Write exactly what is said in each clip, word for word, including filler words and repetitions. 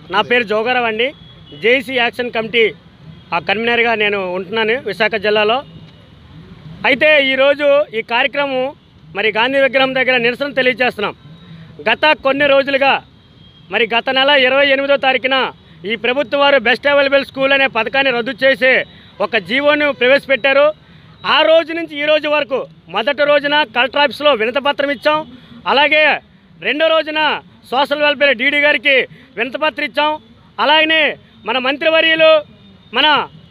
నా పేరు జోగారావు అండి. జేసీ యాక్షన్ కమిటీ ఆ కన్వీనర్గా నేను ఉంటున్నాను విశాఖ జిల్లాలో. అయితే ఈరోజు ఈ కార్యక్రమం మరి గాంధీ విగ్రహం దగ్గర నిరసన తెలియజేస్తున్నాం. గత కొన్ని రోజులుగా మరి గత నెల ఇరవై ఎనిమిదో తారీఖున ఈ ప్రభుత్వం వారు బెస్ట్ అవైలబుల్ స్కూల్ అనే పథకాన్ని రద్దు చేసి ఒక జీవోను ప్రవేశపెట్టారు. ఆ రోజు నుంచి ఈ రోజు వరకు మొదటి రోజున కలెక్టర్ ఆఫీస్లో వినతిపత్రం ఇచ్చాం. అలాగే రెండో రోజున సోషల్ వెల్ఫేర్ డీడీ గారికి వినతిపత్రం ఇచ్చాం. అలాగనే మన మంత్రివర్యులు మన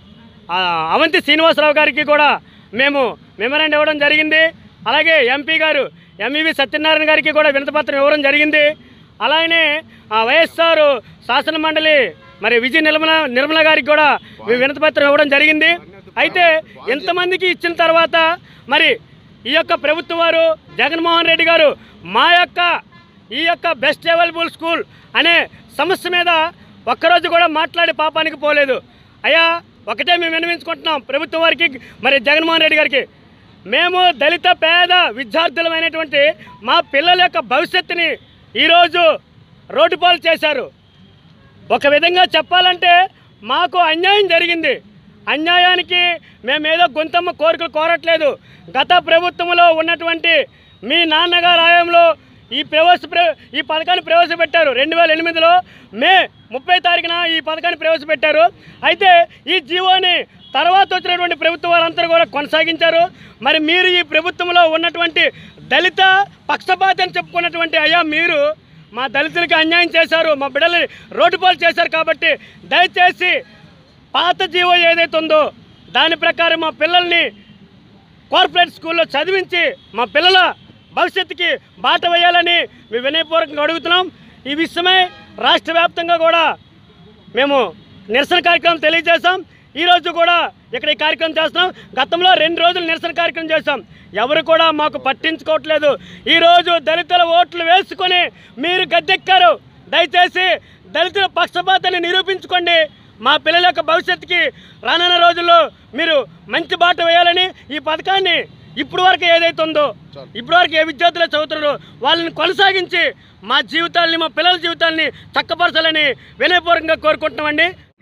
అవంతి శ్రీనివాసరావు గారికి కూడా మేము మెమరాండం ఇవ్వడం జరిగింది. అలాగే ఎంపీ గారు ఎంఈవి సత్యనారాయణ గారికి కూడా వినతిపత్రం ఇవ్వడం జరిగింది. అలాగనే వైఎస్ఆర్ శాసన మండలి మరి విజయ నిర్మల నిర్మల గారికి కూడా మేము వినతిపత్రం ఇవ్వడం జరిగింది. అయితే ఇంతమందికి ఇచ్చిన తర్వాత మరి ఈ యొక్క ప్రభుత్వం వారు జగన్మోహన్ రెడ్డి గారు మా యొక్క ఈ యొక్క బెస్ట్ అవైలబుల్ స్కూల్ అనే సమస్య మీద ఒక్కరోజు కూడా మాట్లాడి పాపానికి పోలేదు. అయ్యా ఒకటే మేము విన్నవించుకుంటున్నాం ప్రభుత్వం వారికి మరి జగన్మోహన్ రెడ్డి గారికి, మేము దళిత పేద విద్యార్థులమైనటువంటి మా పిల్లల యొక్క భవిష్యత్తుని ఈరోజు రోడ్డు పాలు చేశారు. ఒక విధంగా చెప్పాలంటే మాకు అన్యాయం జరిగింది. అన్యాయానికి మేమేదో గొంతమ్మ కోరికలు కోరట్లేదు. గత ప్రభుత్వంలో ఉన్నటువంటి మీ నాన్నగారు హయాంలో ఈ ప్రవేశ ఈ పథకాన్ని ప్రవేశపెట్టారు. రెండు వేల ఎనిమిదిలో మే ముప్పై తారీఖున ఈ పథకాన్ని ప్రవేశపెట్టారు. అయితే ఈ జీవోని తర్వాత వచ్చినటువంటి ప్రభుత్వం వారందరూ కూడా కొనసాగించారు. మరి మీరు ఈ ప్రభుత్వంలో ఉన్నటువంటి దళిత పక్షపాతి అని చెప్పుకున్నటువంటి అయ్యా మీరు మా దళితులకి అన్యాయం చేశారు, మా బిడ్డల్ని రోడ్డు పాలు చేశారు. కాబట్టి దయచేసి పాత జీవో ఏదైతే ఉందో దాని ప్రకారం మా పిల్లల్ని కార్పొరేట్ స్కూల్లో చదివించి మా పిల్లల భవిష్యత్తుకి బాట వేయాలని మేము వినయపూర్వకంగా అడుగుతున్నాం. ఈ విషయమై రాష్ట్ర వ్యాప్తంగా కూడా మేము నిరసన కార్యక్రమం తెలియజేశాం. ఈరోజు కూడా ఇక్కడ ఈ కార్యక్రమం చేస్తున్నాం. గతంలో రెండు రోజులు నిరసన కార్యక్రమం చేశాం. ఎవరు కూడా మాకు పట్టించుకోవట్లేదు. ఈరోజు దళితుల ఓట్లు వేసుకొని మీరు గద్దెక్కారు. దయచేసి దళితుల పక్షపాతాన్ని నిరూపించుకోండి. మా పిల్లల యొక్క భవిష్యత్తుకి రానున్న రోజుల్లో మీరు మంచి బాట వేయాలని ఈ పథకాన్ని ఇప్పుడు వరకు ఏదైతే ఉందో ఇప్పుడు వరకు ఏ విద్యార్థులు చదువుతున్నారో వాళ్ళని కొనసాగించి మా జీవితాలని మా పిల్లల జీవితాలని చక్కపరచాలని వినయపూర్వకంగా కోరుకుంటున్నామండి.